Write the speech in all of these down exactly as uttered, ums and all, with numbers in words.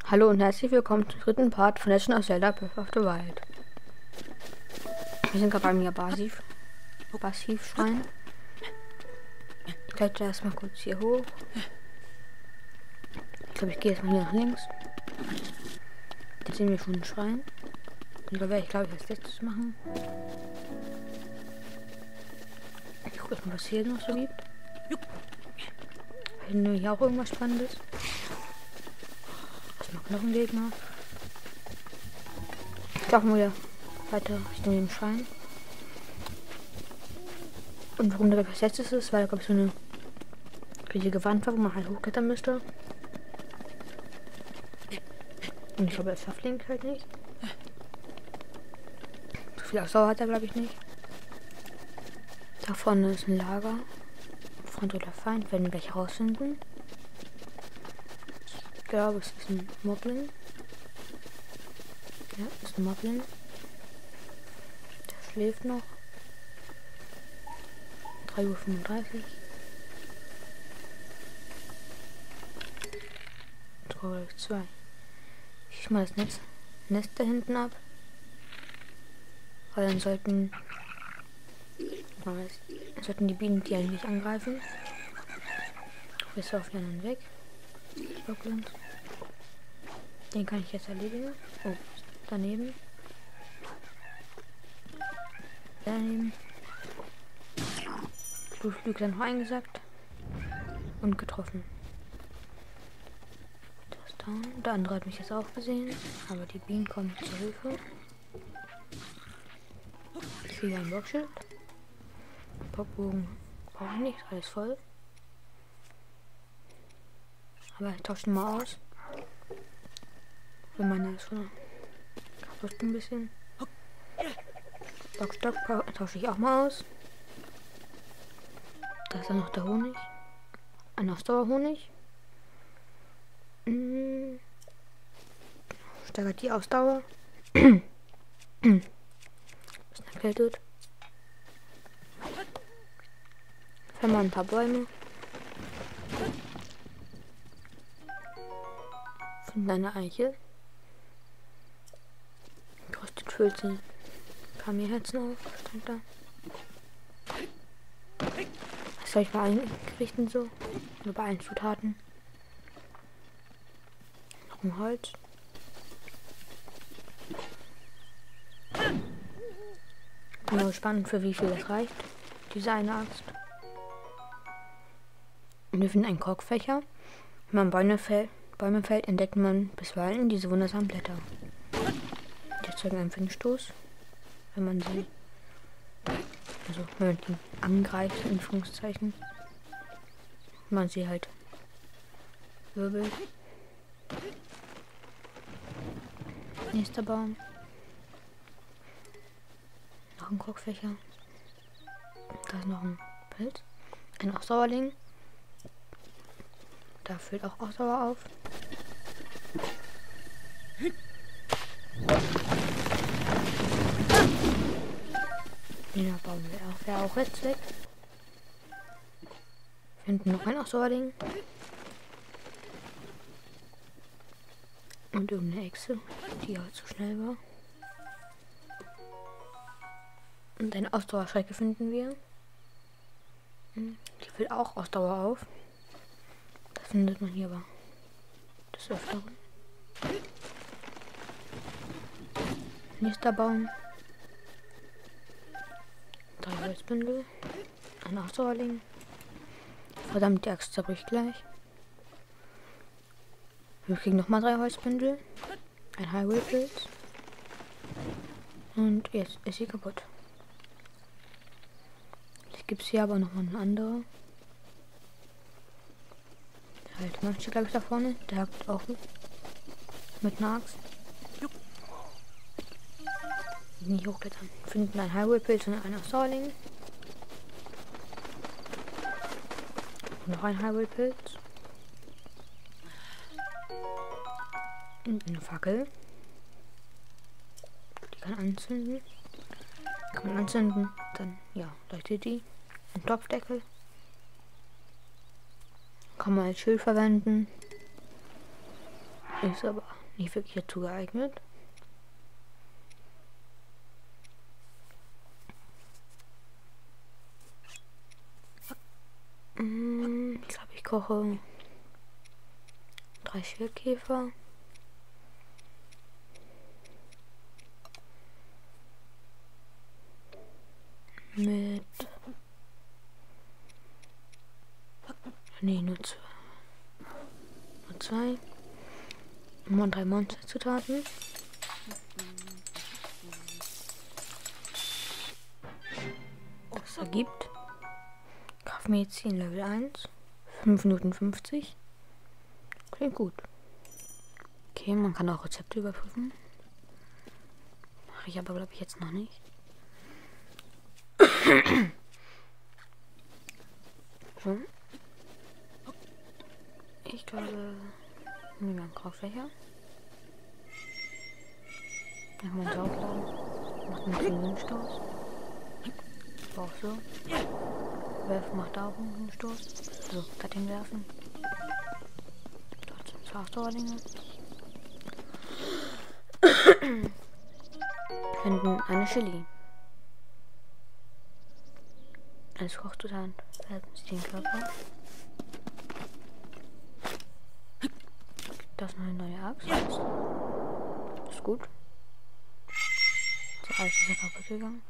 Hallo und herzlich willkommen zum dritten Part von Legend of Zelda Breath of the Wild. Wir sind gerade beim Yabasiv Passivschrein. Ich kletter erstmal kurz hier hoch. Ich glaube, ich gehe jetzt mal hier nach links. Jetzt sehen wir schon einen Schrein. Und da werde ich, glaube ich, als letztes machen. Ich gucke erstmal, was hier noch so gibt. Finden wir hier auch irgendwas Spannendes? Erstmal Knochengegner. Ich laufe wieder weiter Richtung dem Schrein. Und warum der als letztes ist, weil da glaube ich so eine riesige Wand war, wo man halt hochklettern müsste. Und ich glaube, das schafft Link halt nicht. So viel Ausdauer hat er, glaube ich, nicht. Da vorne ist ein Lager. Freund oder Feind, werden wir gleich herausfinden. Ich glaube, es ist ein Moblin. Ja, es ist ein Moblin. Der schläft noch. drei Uhr fünfunddreißig. zwei. Ich schieße mal das Netz, Nest da hinten ab. Weil dann sollten, dann sollten die Bienen die eigentlich angreifen. Bis auf den anderen weg. Den kann ich jetzt erledigen. Oh, daneben. Daneben. Blutflügel dann noch eingesackt. Und getroffen. Das ist down. Der andere hat mich jetzt auch gesehen. Aber die Bienen kommen zur Hilfe. Ich kriege ein Bockschild. Bockbogen brauche ich nicht. Alles voll. Aber ich tausche ihn mal aus. Wenn meiner ist schon kaputt ein bisschen. Bockstock tausche ich auch mal aus. Da ist dann noch der Honig. Ein Ausdauerhonig. Hm. Steigert die Ausdauer. Bisschen erkältet. Fällen wir ein paar Bäume. Finden eine Eiche. Kostet vierzehn Kamelherzen auf. Stand da. Was soll ich bei allen Gerichten so? Nur bei allen Zutaten. Noch ein Holz. Bin mal gespannt, für wie viel das reicht. Diese eine Axt. Und wir finden einen Korkfächer. Wenn man Bäume fällt, Bäume fällt, entdeckt man bisweilen diese wundersamen Blätter. Die erzeugen einen Windstoß, wenn man sie, also wenn man die angreift, in Anführungszeichen. Wenn man sie halt wirbelt. Nächster Baum. Noch ein Korkfächer. Da ist noch ein Pilz. Ein Ausdauerling. Da füllt auch Ausdauer auf. Der Baum wäre auch, wär auch jetzt weg. Finden noch ein Ausdauerling. Und irgendeine Echse, die halt zu schnell war. Und eine Ausdauerschrecke finden wir. Die füllt auch Ausdauer auf. Das findet man hier aber des Öfteren. Nächster Baum. Drei Holzbündel. Ein Ausdauerling. Verdammt, die Axt zerbricht gleich. Wir kriegen nochmal drei Holzbündel. Ein Highway-Pilz. Und jetzt ist sie kaputt. Jetzt gibt es hier aber nochmal eine andere. Halt, man steht, glaube ich, da vorne. Der hackt auch mit einer Axt. Nicht hochklettern. Finden ein Highway-Pilz und einen Ausdauerling. Noch ein Highway-Pilz. Und eine Fackel. Die kann anzünden. Kann man anzünden. Dann, ja, leuchtet die. Ein Topfdeckel. Kann man als Schild verwenden. Ist aber Nicht wirklich dazu geeignet. Ich glaube, ich koche drei Schildkäfer. Mit... Nee, nur zwei. Nur zwei. Nur drei Monsterzutaten. Das ergibt Kraftmedizin Level eins. fünf Minuten fünfzig. Klingt gut. Okay, man kann auch Rezepte überprüfen. Mache ich aber, glaube ich, jetzt noch nicht. So. Ich glaube, nehmen wir einen Kochfächer. Dann kann man Saugladen. Macht einen Zylinderstoß. Auch so. Werfen macht auch einen Stoß. So, Cutting werfen. Dort sind zwei Ausdauerlinge. Finden eine Chili. Als Kochzutat werden sie den Körper. Das ist noch eine neue Axt. Ist gut. So, alles ist ja kaputt gegangen.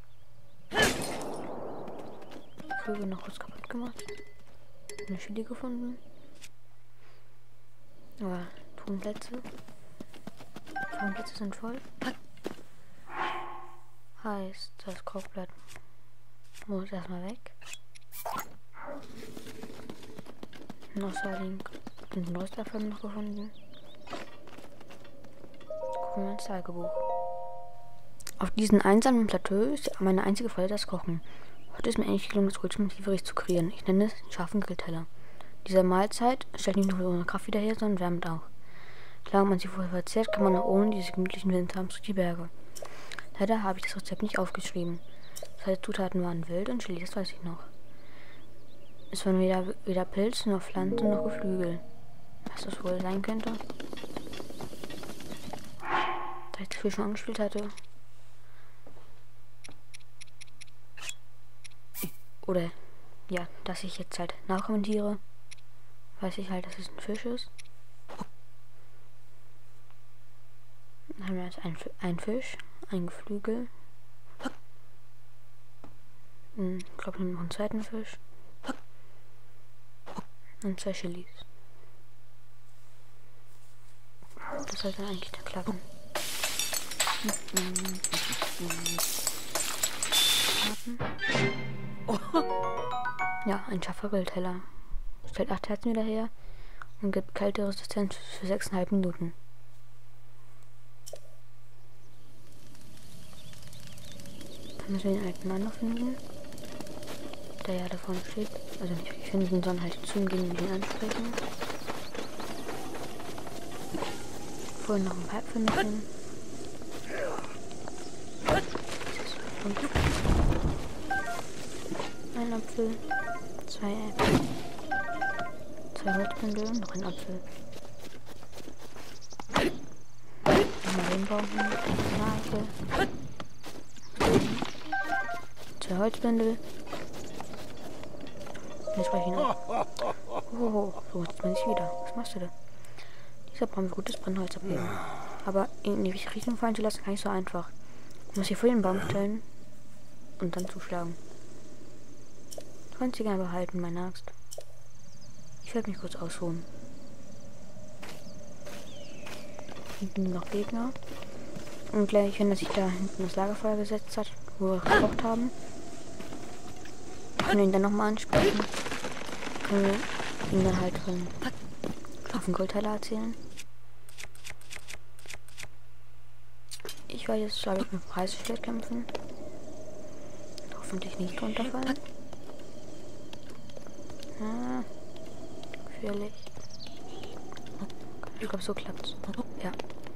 Vögel noch kurz kaputt gemacht. Eine Chili gefunden. Aber Tonplätze. Tonplätze sind voll. Heißt, das Kochblatt muss erstmal weg. Noch ein neues davon noch gefunden. Gucken wir ins Tagebuch. Auf diesem einsamen Plateau ist meine einzige Freude das Kochen. Heute ist mir endlich gelungen, das ultimative Gericht zu kreieren. Ich nenne es den scharfen Grillteller. Diese Mahlzeit stellt nicht nur unsere Kraft wieder her, sondern wärmt auch. Solange man sie vorher verzehrt, kann man auch ohne diese gemütlichen Windtagen durch die Berge. Leider habe ich das Rezept nicht aufgeschrieben. Zwei Zutaten waren Wild und Chili, das weiß ich noch. Es waren weder, weder Pilze, noch Pflanzen, noch Geflügel. Was das wohl sein könnte? Da ich das Spiel schon angespielt hatte. Oder, ja, dass ich jetzt halt nachkommentiere, weiß ich halt, dass es ein Fisch ist. Dann haben wir jetzt ein, ein Fisch, ein Geflügel. Ich glaube, noch einen zweiten Fisch. Und zwei Chilis. Das sollte eigentlich da klappen. Ja, ein scharfer Grillteller. Stellt acht Herzen wieder her und gibt kalte Resistenz für sechs Komma fünf Minuten. Dann müssen wir den alten Mann noch finden, der ja da vorne steht. Also nicht wirklich finden, sondern halt zugehen und ihn ansprechen. Vorhin noch ein Pipe finden. Ein Apfel, zwei Äpfel, zwei Holzbündel, noch ein Apfel. Nochmal den Baum, ein Apfel. Zwei Holzbündel. Jetzt spreche ich ihn an. Oh, so macht man sich wieder. Was machst du da? Dieser brauchen wir gutes Brennholz abgeben. Aber in die Richtung fallen zu lassen, kann ich so einfach. Ich muss hier vor den Baum stellen und dann zuschlagen. Du kannst sie gerne behalten, meine Axt. Ich werde mich kurz ausruhen. Hinten noch Gegner. Und gleich, wenn er sich da hinten das Lagerfeuer gesetzt hat, wo wir gekocht haben, können wir ihn dann nochmal ansprechen. Können wir ihm dann halt von scharfen Grillteller erzählen. Ich werde jetzt, glaube ich, mit Preisschwert kämpfen. Hoffentlich nicht runterfallen. Ah, gefährlich. Ich glaube, so klappt's. Ja.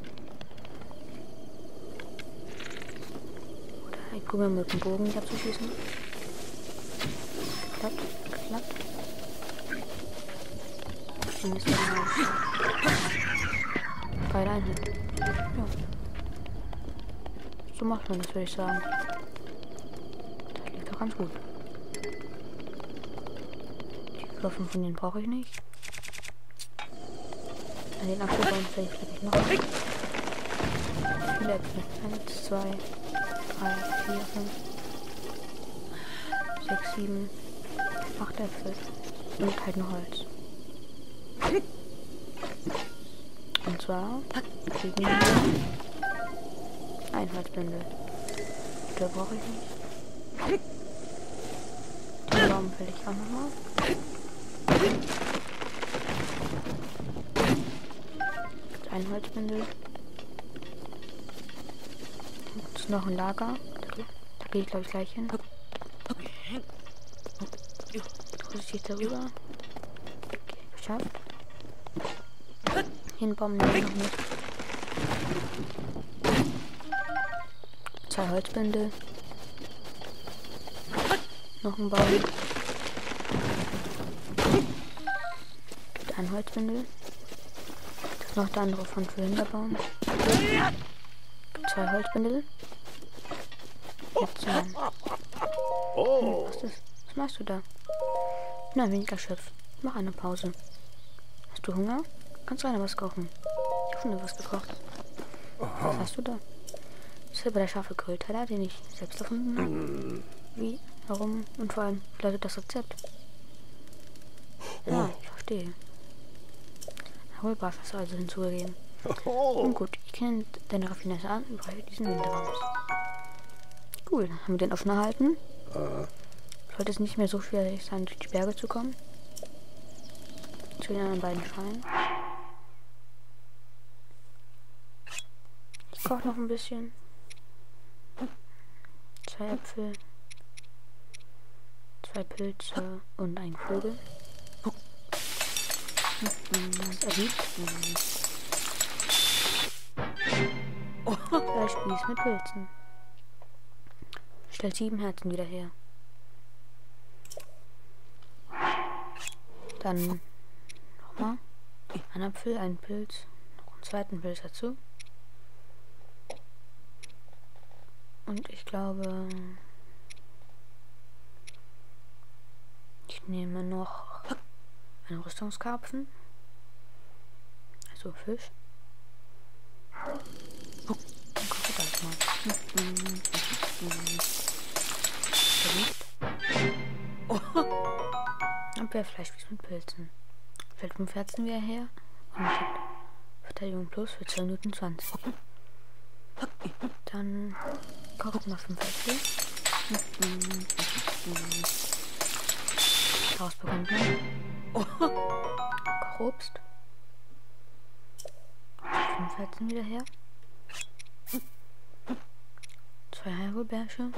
Oder ich probiere mit dem Bogen nicht abzuschießen. Klappt, klappt. Und ist dann Geile Einheit. Ja. So macht man das, würde ich sagen. Das liegt doch ganz gut. Die Waffen von denen brauche ich nicht. An den Apfelbaum vielleicht ich noch. Viele Äpfel. eins, zwei, drei, vier, fünf, sechs, sieben, acht Äpfel. Und halt noch Holz. Und zwar kriegen wir ein Holzbündel. Da brauche ich nicht. Den Baum will ich auch nochmal. Ein Holzbündel. Jetzt ist noch ein Lager. Da, da gehe ich glaube ich gleich hin. Vorsichtig darüber. Okay, geschafft. Den Baum nehmen wir noch mit. Zwei Holzbündel. Noch ein Baum. Ein Holzbündel. Das ist noch der andere von vorhin der Baum. Zwei Holzbündel. Jetzt nein. Oh. Was ist das? Was machst du da? Na, weniger Schiff. Mach eine Pause. Hast du Hunger? Kannst du einer was kochen? Ich habe schon was gekocht. Was hast du da? Das ist aber der scharfe Grillteller, den ich selbst erfunden habe. Wie? Warum? Und vor allem, wie lautet das Rezept? Ja, ich verstehe. Hohlbarsch hast du also hinzugegeben. Nun gut, ich kenne deine Raffinesse an und brauche diesen Winterwams. Cool, haben wir den offen erhalten? Sollte es nicht mehr so schwierig sein, durch die Berge zu kommen? Zu den anderen beiden Schreien. Ich koche noch ein bisschen. Zwei Äpfel. Zwei Pilze und ein Vogel. Das ergibt Fleischspieß mit Pilzen. Stellt sieben Herzen wieder her. Dann nochmal ein Apfel, ein Pilz, noch einen zweiten Pilz dazu. Und ich glaube, ich nehme noch einen Rüstungskarpfen, also Fisch. Dann koche ich das mal. Abwehrfleischspieß mit Pilzen. Fällt fünf Herzen wieder her und Verteidigung plus für zwei Minuten zwanzig. Dann kocht mal fünf Äpfel. Daraus bekommt man Kochobst. fünf Herzen wieder her. Zwei Heidelbeersche.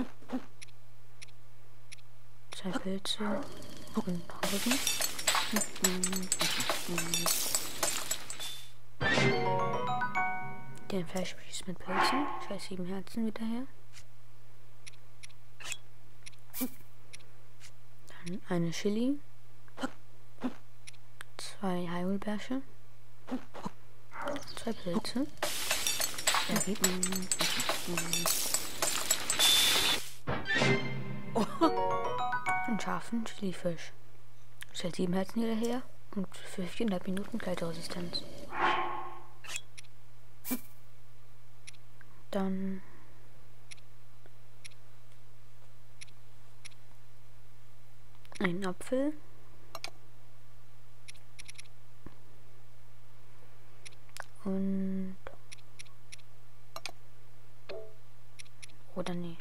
Zwei Pilze. Und Rücken. Den Fleischspieß mit Pilzen. Zwei sieben Herzen wieder her. Dann eine Chili. Zwei Heidelbeersche. Zwei Pilze. Ergibt. Einen scharfen Chilifisch. Stellt sieben Herzen wieder her und für viereinhalb Minuten Kälteresistenz. Dann ein Apfel. Und oder nee.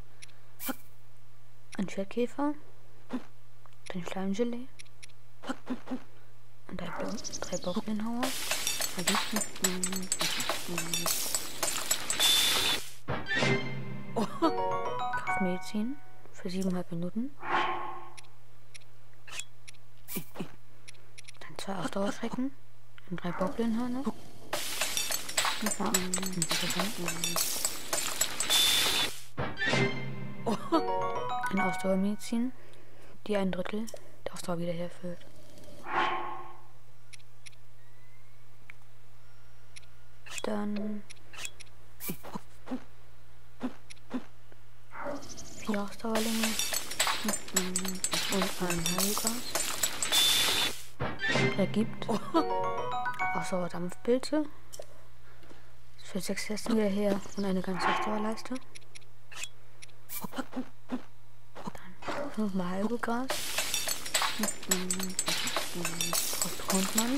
Ein Schwertkäfer. Ein Schleimgelee. Und drei, drei Bocklinhauer. Kraftmedizin für siebeneinhalb Minuten. Dann zwei Ausdauerschrecken und drei Bocklinhörner. Ja, eine Ausdauermedizin, die ein Drittel der Ausdauer wieder herfüllt. Dann vier Ausdauerlinge und ein Heilgras. Ergibt Ausdauerdampfpilze. Für sechs Testen wieder her und eine ganze Ausdauerleiste. Dann nochmal Heilgras. Was bekommt man?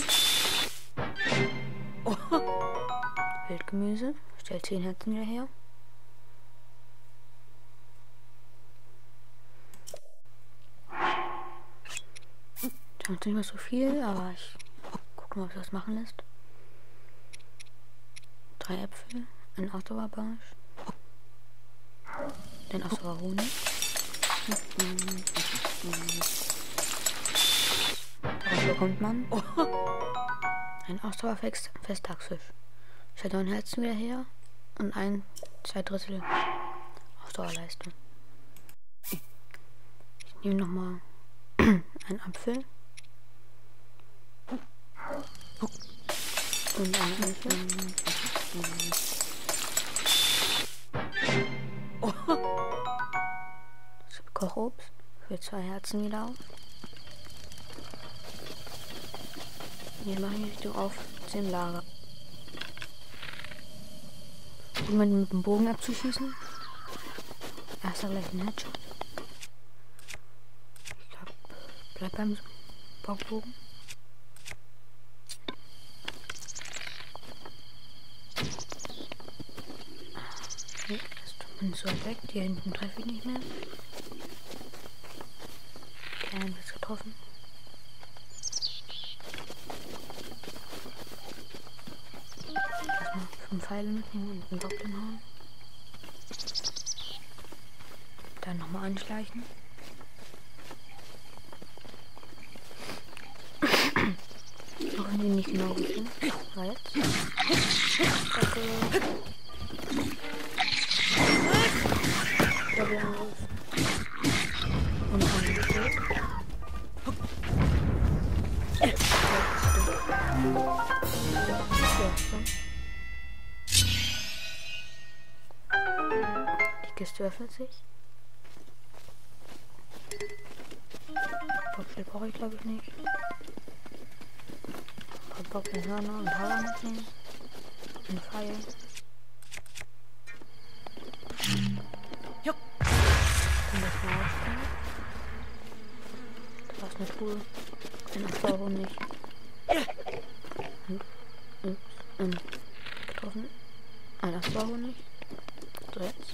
Wildgemüse. Stellt zehn Herzen wieder her. Das ist nicht mehr so viel, aber ich gucke mal, ob es das machen lässt. Drei Äpfel, ein Ausdauerbarsch, ein Ausdauerhonig. Daraus bekommt man ein Ausdauerfesttagsfisch. Stellt neun Herzen wieder her und ein zwei Drittel Ausdauerleiste. Ich nehme nochmal einen Apfel und eine Äpfel. Kochobst für zwei Herzen wieder auf. Hier mache ich Richtung auf zum Lager. Jemanden mit dem Bogen abzuschießen. Erster gleich ein Headshot. Ich glaube, bleib beim Bockbogen. Okay, das bin so weg. Hier hinten treffe ich nicht mehr. Okay, einen wird getroffen. Erstmal fünf Pfeile mitnehmen und einen Goblin hauen. Dann nochmal anschleichen. Auch wenn die nicht genau gut sind. Aber jetzt. Okay. Goblin-Angriff. Und dann geht. Die Kiste öffnet sich. Bockschnitt brauche ich glaube ich nicht. Ein paar Bockschnitt-Hörner und Haare mitnehmen. Ein Pfeil. Und das mal aufstellen. Da ist eine Truhe. Ein Ausdauerhonig. Und, und, und getroffen. Ein Ausdauerhonig. So jetzt.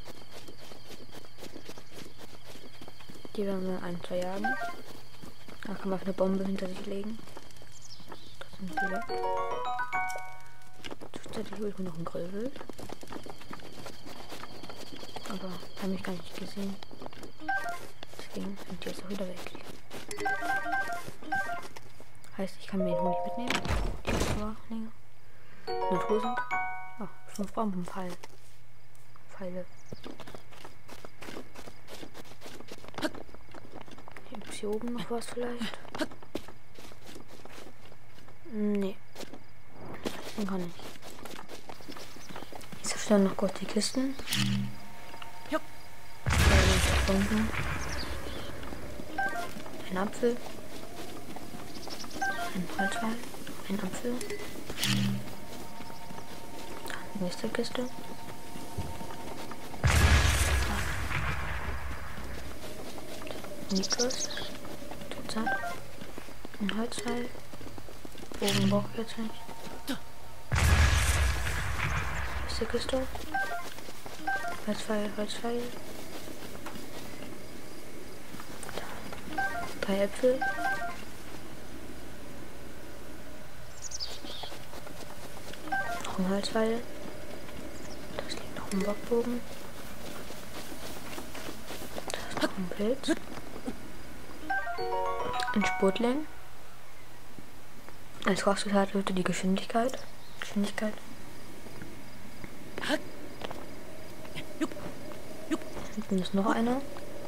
Die werden wir ein, zwei jagen. Da kann man eine Bombe hinter sich legen. Das sind die weg. Zwischenzeitlich hole ich mir noch einen Grillwild. Aber habe ich gar nicht gesehen. Deswegen sind die jetzt auch wieder weg. Heißt, ich kann mir den Honig mitnehmen. Die Ausdauerlinge. In der Truhe sind oh, fünf Bombenpfeile. Pfeile. Gibt's hier oben noch was vielleicht? Nee. Den kann ich. Ich zerstöre noch kurz die Kisten. Ja. Ein Apfel. Ein Holzpfeil. Ein Apfel. Die nächste Kiste. Nikos. Total. Ein Holzpfeil. Bogen brauche ich jetzt nicht. Nächste Kiste. Holzpfeil, Holzpfeil. Drei Äpfel. Noch ein Holzpfeil. Das liegt noch ein Bockbogen. Das ist noch ein Pilz. Ein Spurtling. Als Kochzutat wird die Geschwindigkeit. Geschwindigkeit. Hinten ist noch einer.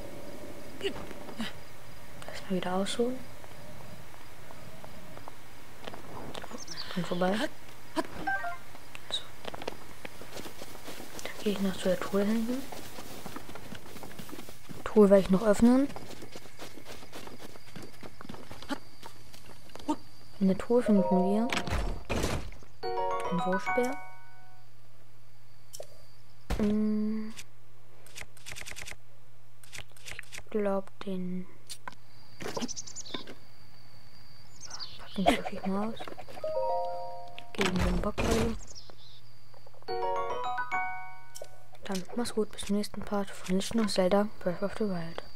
Erstmal wieder ausholen. So. Dann vorbei. So. Gehe ich noch zu der Truhe hinten. Truhe werde ich noch öffnen. In der Truhe finden wir einen Wurfspeer. Hm. Ich glaube den. Pack den schaffe ich mal aus. Gegen den Bockball. Dann mach's gut, bis zum nächsten Part von Legend of Zelda Breath of the Wild.